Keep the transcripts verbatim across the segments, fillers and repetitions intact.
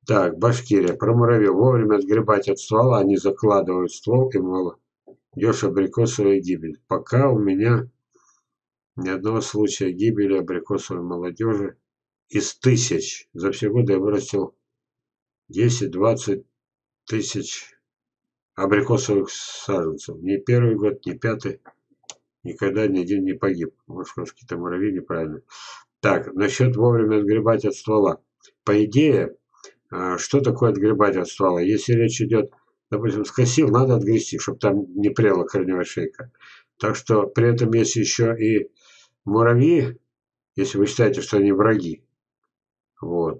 Так, Башкирия. Про муравьев. Вовремя отгребать от ствола, они закладывают ствол и молодежь абрикосовая гибель. Пока у меня ни одного случая гибели абрикосовой молодежи из тысяч. За все годы я вырастил десять-двадцать тысяч абрикосовых саженцев. Ни первый год, ни пятый. Никогда ни один не погиб. Может, какие-то муравьи неправильно. Так, насчет вовремя отгребать от ствола. По идее, что такое отгребать от ствола? Если речь идет, допустим, скосил, надо отгрести, чтобы там не прела корневая шейка. Так что при этом есть еще и муравьи, если вы считаете, что они враги. Вот.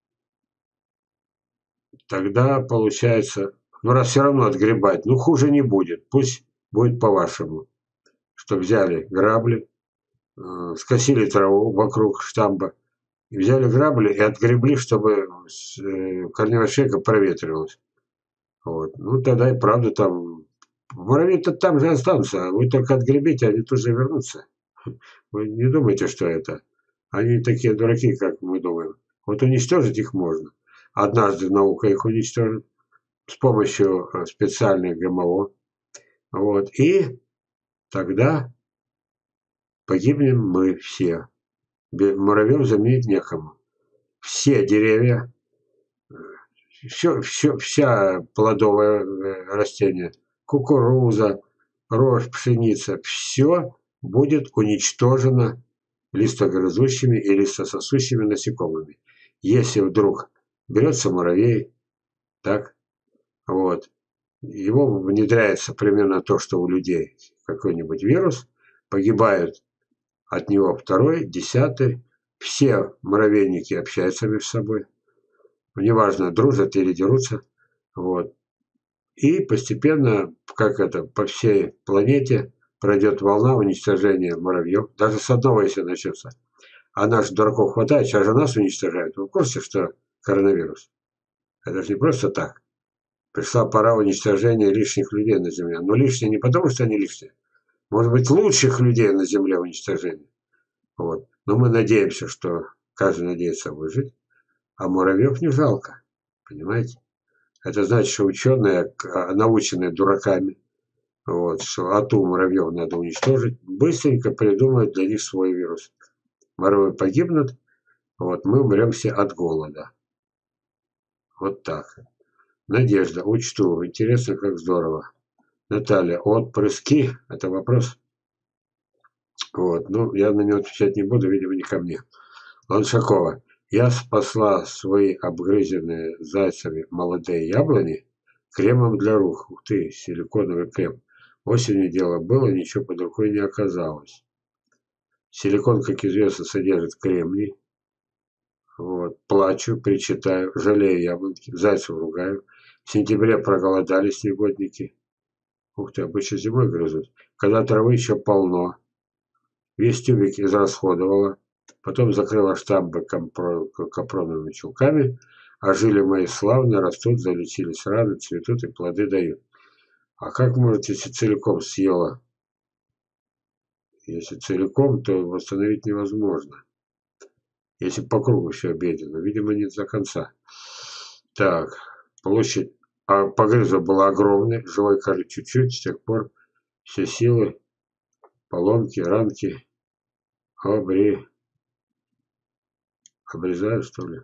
Тогда получается, ну раз все равно отгребать, ну хуже не будет. Пусть будет по-вашему. Что взяли грабли, э, скосили траву вокруг штамба, и взяли грабли и отгребли, чтобы э, корневая шейка проветривалась. Вот. Ну тогда и правда там муравьи-то там же останутся, вы только отгребите, они тут же вернутся. Вы не думайте, что это. Они такие дураки, как мы думаем. Вот уничтожить их можно. Однажды наука их уничтожит с помощью специальных ГМО. Вот. И тогда погибнем мы все. Муравьев заменить некому. Все деревья, все, все, вся плодовое растение, кукуруза, рожь, пшеница, все будет уничтожено листогрызущими и листососущими насекомыми. Если вдруг берется муравей, так, вот, его внедряется примерно то, что у людей какой-нибудь вирус, погибают от него второй, десятый, все муравейники общаются между собой, неважно, дружат или дерутся, вот, и постепенно, как это, по всей планете пройдет волна уничтожения муравьев, даже с одного, если начнется. А наших дураков хватает, сейчас же нас уничтожают. Вы в курсе, что коронавирус? Это же не просто так. Пришла пора уничтожения лишних людей на Земле. Но лишние не потому, что они лишние. Может быть, лучших людей на Земле уничтожение. Вот. Но мы надеемся, что каждый надеется выжить. А муравьев не жалко. Понимаете? Это значит, что ученые, наученные дураками, вот, что ату муравьев надо уничтожить, быстренько придумают для них свой вирус. Муравьи погибнут, вот, мы умрем все от голода. Вот так. Надежда, учту. Интересно, как здорово. Наталья, отпрыски? Это вопрос? Вот, ну, я на него отвечать не буду, видимо, не ко мне. Ланшакова. Я спасла свои обгрызенные зайцами молодые яблони кремом для рук. Ух ты, силиконовый крем. Осенью дело было, ничего под рукой не оказалось. Силикон, как известно, содержит кремний. Вот. Плачу, причитаю, жалею яблоньки, зайцев ругаю. В сентябре проголодались негодники. Ух ты, обычно зимой грызут. Когда травы еще полно. Весь тюбик израсходовала. Потом закрыла штамбы капроновыми чулками. А жили мои славно, растут, залечились раны, цветут и плоды дают. А как может, если целиком съела? Если целиком, то восстановить невозможно. Если по кругу все объедено. Видимо, не до конца. Так, площадь а погрыза была огромной, живой коры чуть-чуть, с тех пор все силы, поломки, ранки, обри... обрезают, что ли.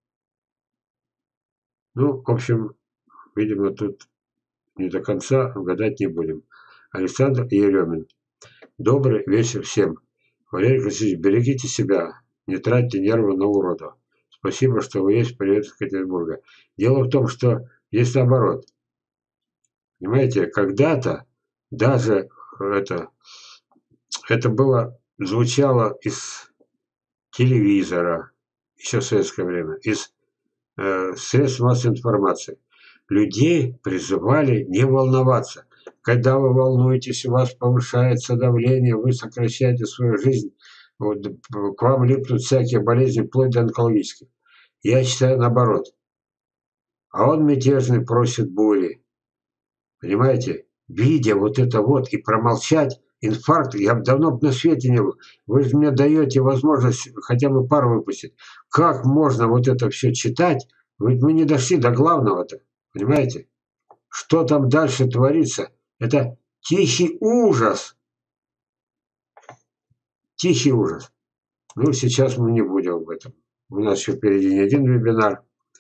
Ну, в общем, видимо, тут не до конца, угадать не будем. Александр Еремин. Добрый вечер всем. Валерий Васильевич, берегите себя, не тратьте нервы на уродов. Спасибо, что вы есть. Привет из Екатеринбурга. Дело в том, что есть наоборот. Понимаете, когда-то даже это, это было, звучало из телевизора, еще в советское время, из э, средств массовой информации. Людей призывали не волноваться. Когда вы волнуетесь, у вас повышается давление, вы сокращаете свою жизнь, вот, к вам липнут всякие болезни, вплоть до онкологических. Я считаю наоборот. А он мятежный просит бури. Понимаете? Видя вот это вот и промолчать, инфаркт, я давно на свете не был. Вы же мне даете возможность хотя бы пару выпустить. Как можно вот это все читать, Ведь мы не дошли до главного-то, понимаете? Что там дальше творится? Это тихий ужас. Тихий ужас. Ну, сейчас мы не будем об этом. У нас еще впереди не один вебинар.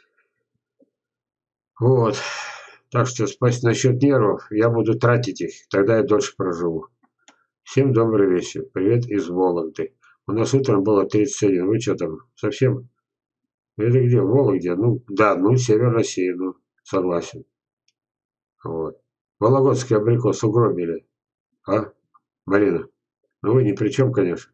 Вот. Так что спать насчет нервов, я буду тратить их, тогда я дольше проживу. Всем добрый вечер. Привет из Вологды. У нас утром было тридцать один. Вы что там, совсем? Это где? В Вологде? Ну, да, ну, север России, ну, согласен. Вот. Вологодский абрикос угробили. А, Марина? Ну, вы ни при чем, конечно.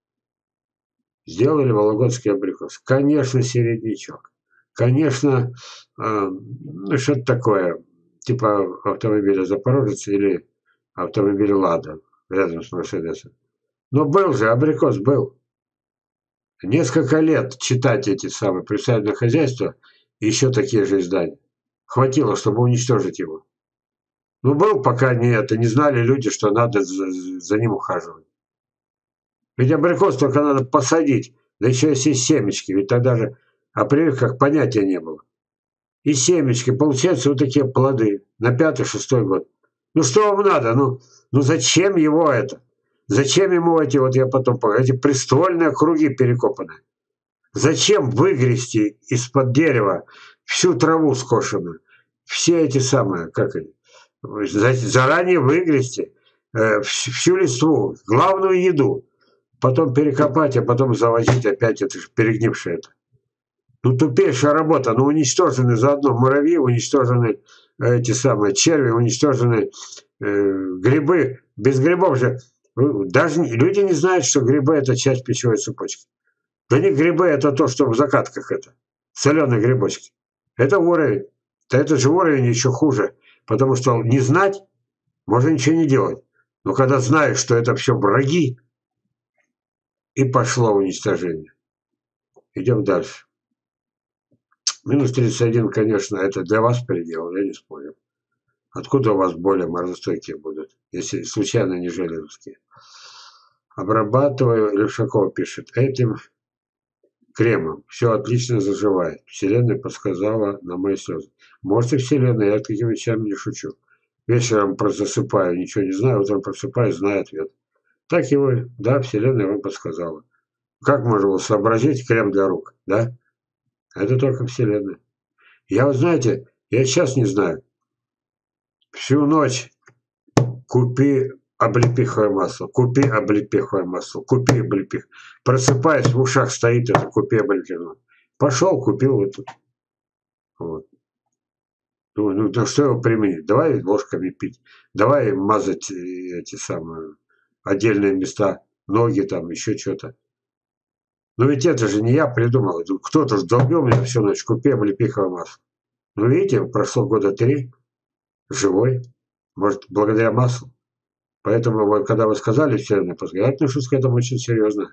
Сделали вологодский абрикос. Конечно, середнячок. Конечно, э, ну, что-то такое, типа автомобиля Запорожец или автомобиля Лада, рядом с Мерседесом. Но был же, абрикос был. Несколько лет читать эти самые присадебные хозяйства и еще такие же издания. Хватило, чтобы уничтожить его. Ну, был, пока не это, не знали люди, что надо за, за ним ухаживать. Ведь абрикос только надо посадить, да еще если семечки, ведь тогда же о прививках понятия не было. И семечки, получаются вот такие плоды на пятый-шестой год. Ну что вам надо? Ну, ну зачем его это? Зачем ему эти, вот я потом понял, эти приствольные круги перекопаны? Зачем выгрести из-под дерева всю траву скошенную? Все эти самые, как они, заранее выгрести э, всю листву, главную еду, потом перекопать, а потом завозить опять, это же перегнившее это. Ну, тупейшая работа, ну, уничтожены заодно муравьи, уничтожены эти самые черви, уничтожены э, грибы. Без грибов же, даже люди не знают, что грибы – это часть пищевой цепочки. Для них грибы – это то, что в закатках это, соленые грибочки. Это уровень. Да это же уровень еще хуже, потому что не знать, можно ничего не делать. Но когда знаешь, что это все враги, и пошло уничтожение. Идем дальше. Минус тридцать один, конечно, это для вас предел, я не спорю. Откуда у вас более морозостойкие будут, если случайно не железовские? Обрабатываю, Левшаков пишет, этим кремом все отлично заживает. Вселенная подсказала на мои слезы. Может и Вселенная, я такими вещами не шучу. Вечером просто засыпаю, ничего не знаю, утром просыпаюсь, знаю ответ. Так и вы, да, Вселенная вам подсказала. Как можно сообразить крем для рук, да? Это только Вселенная. Я, вот знаете, я сейчас не знаю. Всю ночь купи облепиховое масло, купи облепиховое масло, купи облепих. Просыпаюсь, в ушах стоит это, купи облепиховое. Пошел, купил это. Вот. Ну, ну, да что его применить? Давай ложками пить. Давай мазать эти самые отдельные места, ноги там, еще что-то. Но ведь это же не я придумал. Кто-то же долбил меня всю ночь, купи облепиховое масло. Ну, видите, прошло года три, живой. Может, благодаря маслу. Поэтому, вот, когда вы сказали Вселенная, я отношусь к этому очень серьезно.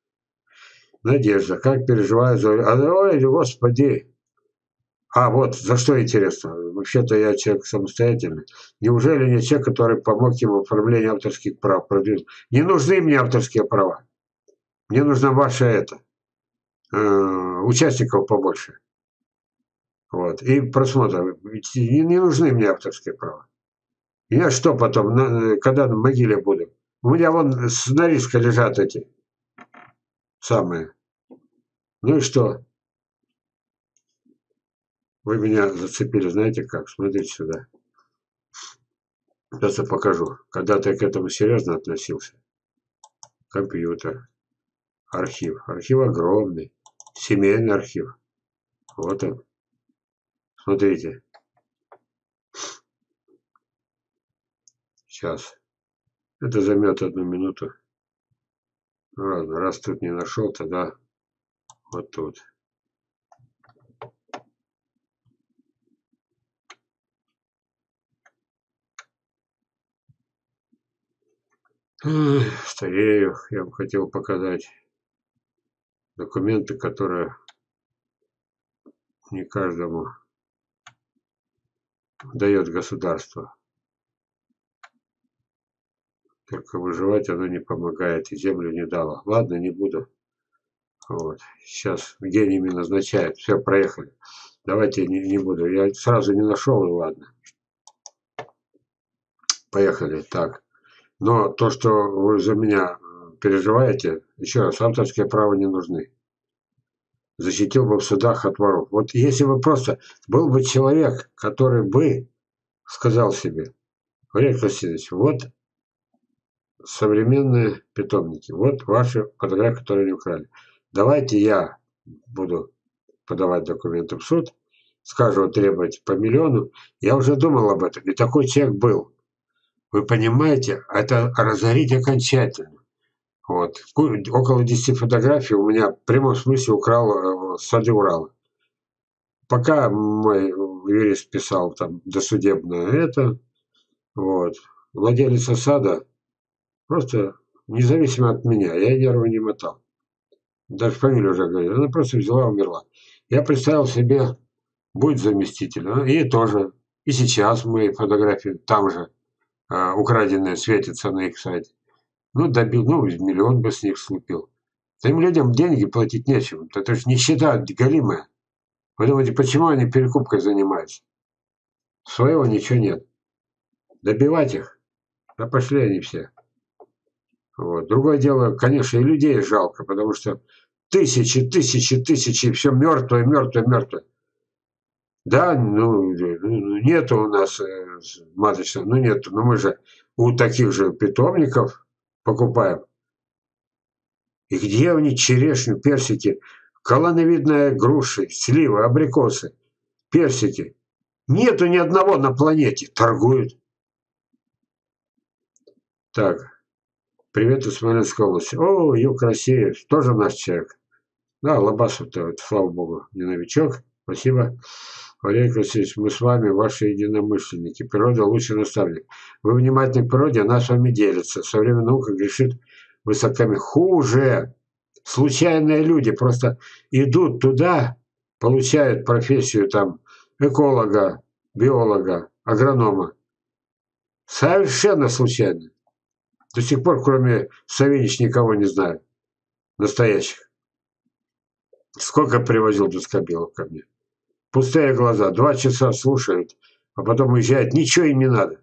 Надежда, как переживаю за... Ой, господи! А, вот, за что интересно? Вообще-то я человек самостоятельный. Неужели нет человека, который помог ему в оформлении авторских прав? Продвинул? Не нужны мне авторские права. Мне нужна ваша это. Э, участников побольше. Вот. И просмотров. Не, не нужны мне авторские права. Я что потом, на, когда на могиле буду? У меня вон сценаристка лежат эти самые. Ну и что? Вы меня зацепили, знаете как? Смотрите сюда. Сейчас я покажу. Когда-то я к этому серьезно относился. Компьютер. Архив. Архив огромный. Семейный архив. Вот он. Смотрите. Сейчас. Это займет одну минуту. Ладно, раз тут не нашел, тогда вот тут. Старею. Я бы хотел показать документы, которые не каждому дает государство. Только выживать оно не помогает, и землю не дало. Ладно, не буду. Вот. Сейчас гениями назначают. Все, проехали. Давайте не, не буду. Я сразу не нашел, и ладно. Поехали. Так. Но то, что вы за меня переживаете, еще раз, авторские права не нужны. Защитил бы в судах от воров. Вот если бы просто был бы человек, который бы сказал себе: Валерий Васильевич, вот современные питомники, вот ваши фотографии, которые они украли. Давайте я буду подавать документы в суд, скажу требовать по миллиону. Я уже думал об этом, и такой человек был. Вы понимаете, это разорить окончательно. Вот. Около десяти фотографий у меня в прямом смысле украл сады Урала. Пока мой юрист писал там досудебное это, вот, владелец сада просто независимо от меня, я нервы не мотал. Даже фамилию уже говорил, она просто взяла и умерла. Я представил себе, будет заместитель, и тоже. И сейчас мои фотографии там же э, украденные светятся на их сайте. Ну, добил, ну, миллион бы с них слупил. Тем людям деньги платить нечем. Это же нищета голимая. Вы думаете, почему они перекупкой занимаются? Своего ничего нет. Добивать их? Да пошли они все. Вот. Другое дело, конечно, и людей жалко, потому что тысячи, тысячи, тысячи, и все мертвое, мертвое, мертвое. Да, ну, нету у нас э, маточных, ну нету, но мы же у таких же питомников покупаем. И где они черешню, персики, колоновидные груши, сливы, абрикосы, персики? Нету ни одного на планете, торгуют. Так, привет из Смоленской области. О, юг России, тоже наш человек. Да, Лобасов-то, вот, слава богу, не новичок. Спасибо. Валерий Васильевич, мы с вами, ваши единомышленники. Природа лучший наставник. Вы внимательны к природе, она с вами делится. Со временем наука грешит высоками. Хуже. Случайные люди просто идут туда, получают профессию там эколога, биолога, агронома. Совершенно случайно. До сих пор, кроме Савинич, никого не знаю. Настоящих. Сколько привозил Дускобелов ко мне? Пустые глаза. Два часа слушают, а потом уезжают. Ничего им не надо.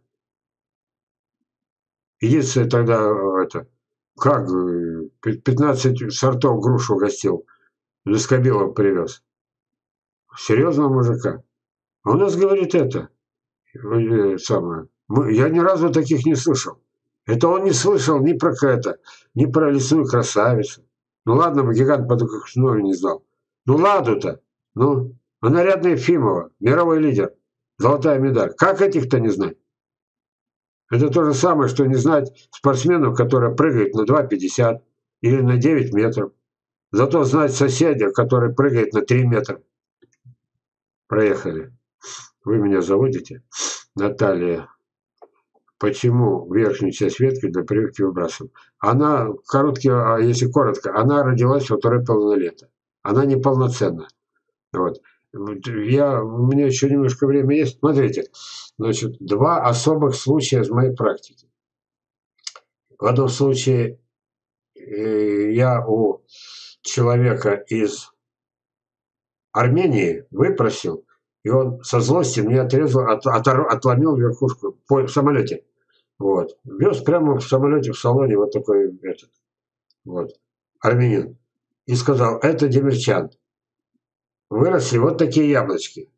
Единственное тогда, это, как, пятнадцать сортов груш угостил. Дускобелов привез. Серьезного мужика. А у нас, говорит, это, э, самое, мы, я ни разу таких не слышал. Это он не слышал ни про это, ни про лесную красавицу. Ну ладно бы гигант подоконной не знал. Ну ладу-то. Ну, а нарядная Ефимова, мировой лидер, золотая медаль. Как этих-то не знать? Это то же самое, что не знать спортсменов, которые прыгают на два пятьдесят или на девять метров. Зато знать соседа, который прыгает на три метра. Проехали. Вы меня заводите? Наталья. Почему верхнюю часть ветки для прививки выбрасываем? Она, короткий, а если коротко, она родилась во второй половине лета. Она неполноценна. Вот. Я, у меня еще немножко времени есть. Смотрите, значит, два особых случая из моей практики. В одном случае э, я у человека из Армении выпросил, и он со злости мне отрезал, от, от, отломил верхушку по, в самолете. Вот. Вез прямо в самолете, в салоне вот такой этот, вот, армянин. И сказал, это демирчан. Выросли вот такие яблочки.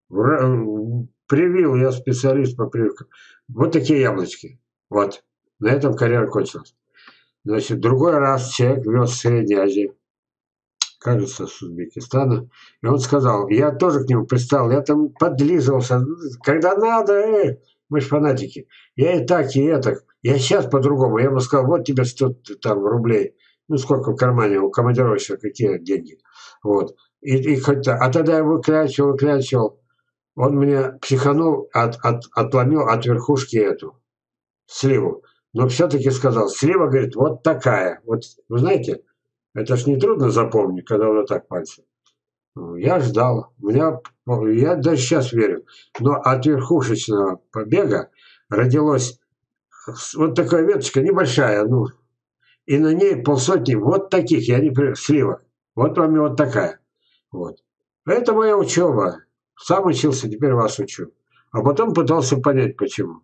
Привил, я специалист по прививкам. Вот такие яблочки. Вот. На этом карьера кончилась. Значит, другой раз человек вез в Средней Азии, кажется, с Узбекистана. И он сказал, я тоже к нему пристал, я там подлизывался. Когда надо, э, мы ж фанатики. Я и так, и этак. Я сейчас по-другому. Я ему сказал, вот тебе сто там, рублей. Ну, сколько в кармане у командировочных, какие деньги. Вот. И, и хоть, а тогда я выклячивал, выклячивал. Он мне психанул, от, от, отломил от верхушки эту сливу. Но все-таки сказал, слива, говорит, вот такая. Вот, вы знаете, это ж нетрудно запомнить, когда вот так пальцем. Я ждал. У меня, я даже сейчас верю. Но от верхушечного побега родилась вот такая веточка небольшая, ну, и на ней полсотни вот таких, я не слива. Вот вам и вот такая. Вот. Это моя учеба. Сам учился, теперь вас учу. А потом пытался понять, почему.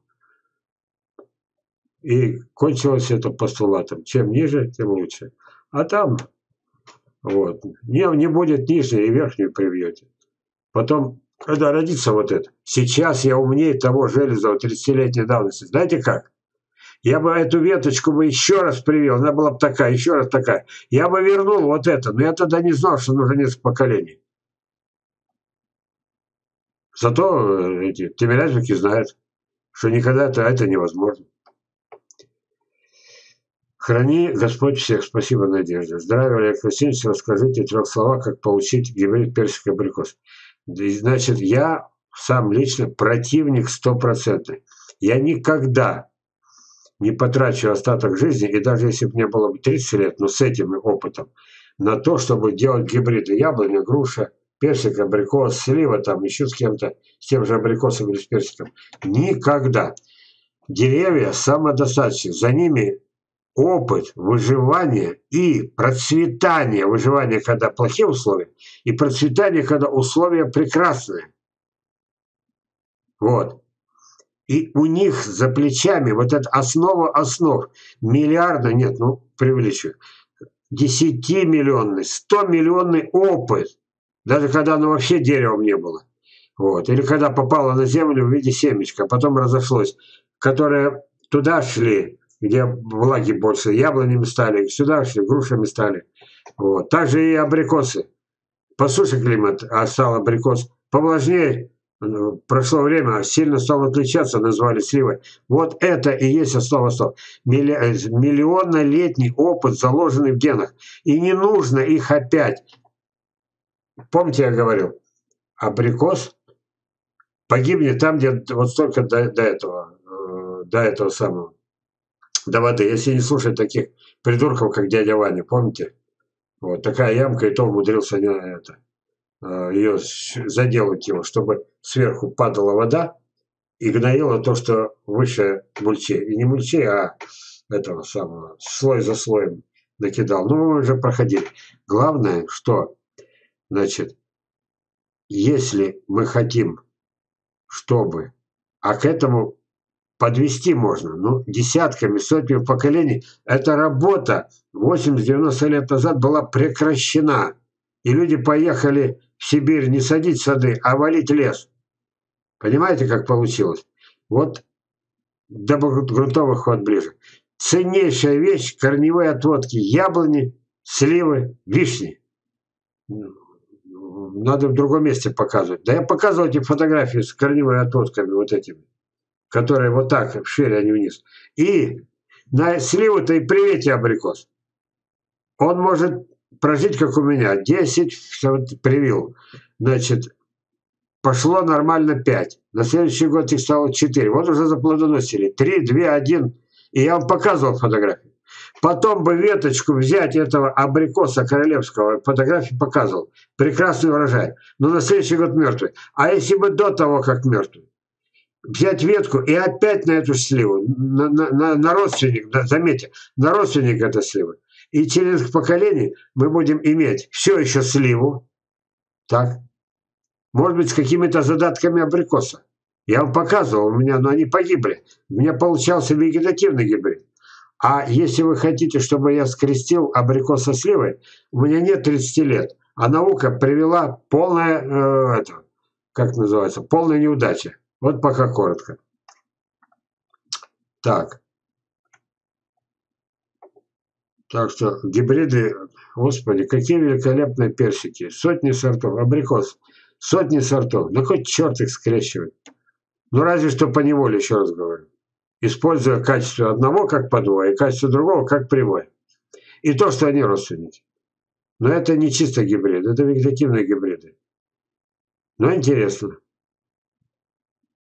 И кончилось это постулатом. Чем ниже, тем лучше. А там, вот, не, не будет нижней и верхнюю привьете. Потом, когда родится вот это, сейчас я умнее того Железова тридцатилетней давности. Знаете как? Я бы эту веточку бы еще раз привел, она была бы такая, еще раз такая. Я бы вернул вот это, но я тогда не знал, что нужно несколько поколений. Зато эти тимирязевки знают, что никогда это, это невозможно. Храни Господь всех. Спасибо, Надежда. Здравия, Олег Васильевич. Расскажите в трех словах, как получить гибрид персик и абрикос. Значит, я сам лично противник стопроцентный. Я никогда не потрачу остаток жизни, и даже если бы мне было бы тридцать лет, но с этим опытом, на то, чтобы делать гибриды яблоня, груша, персик, абрикос, слива, там еще с кем-то, с тем же абрикосом или с персиком. Никогда. Деревья самодостаточны. За ними опыт выживания и процветания. Выживание, когда плохие условия, и процветание, когда условия прекрасные. Вот. И у них за плечами вот эта основа основ, миллиарда, нет, ну, преувеличиваю, десятимиллионный, стомиллионный опыт, даже когда оно вообще деревом не было. Вот. Или когда попало на землю в виде семечка, а потом разошлось, которые туда шли, где влаги больше, яблонями стали, сюда шли, грушами стали. Вот. Также и абрикосы. По суше климат, а стал абрикос повлажнее. Прошло время, сильно стал отличаться, назвали сливой. Вот это и есть основа основ. Миллионнолетний опыт, заложенный в генах. И не нужно их опять. Помните, я говорил, абрикос погибнет там, где вот столько до, до этого, до этого самого, до воды. Если не слушать таких придурков, как дядя Ваня, помните? Вот такая ямка, и то умудрился не это. Ее заделать его, чтобы сверху падала вода и гноила то, что выше мульчей. И не мульчей, а этого самого, слой за слоем накидал. Ну, мы уже проходили. Главное, что, значит, если мы хотим, чтобы, а к этому подвести можно, ну, десятками, сотнями поколений, эта работа восемьдесят-девяносто лет назад была прекращена. И люди поехали в Сибирь не садить сады, а валить лес. Понимаете, как получилось? Вот до грунтовых вод ближе. Ценнейшая вещь – корневые отводки яблони, сливы, вишни. Надо в другом месте показывать. Да я показывал эти фотографии с корневыми отводками вот этими, которые вот так, вширь, а не вниз. И на сливу-то и привете абрикос. Он может прожить, как у меня, десять, вот, привил. Значит, пошло нормально пять. На следующий год их стало четыре. Вот уже заплодоносили. три, два, один. И я вам показывал фотографии. Потом бы веточку взять этого абрикоса королевского, фотографии показывал. Прекрасный урожай. Но на следующий год мертвый. А если бы до того, как мертвый? Взять ветку и опять на эту сливу, на, на, на, на родственник, да, заметьте, на родственник этой сливы. И через поколение мы будем иметь все еще сливу, так, может быть, с какими-то задатками абрикоса. Я вам показывал, у меня, но они погибли. У меня получался вегетативный гибрид. А если вы хотите, чтобы я скрестил абрикос со сливой, у меня нет тридцати лет. А наука привела полная, э, это, как называется, полная неудача. Вот пока коротко. Так. Так что гибриды, господи, какие великолепные персики. Сотни сортов, абрикос, сотни сортов. Да хоть черт их скрещивает. Ну разве что по неволе, еще раз говорю. Используя качество одного как подвое, и качество другого как прямое. И то, что они родственники. Но это не чисто гибриды, это вегетативные гибриды. Но интересно.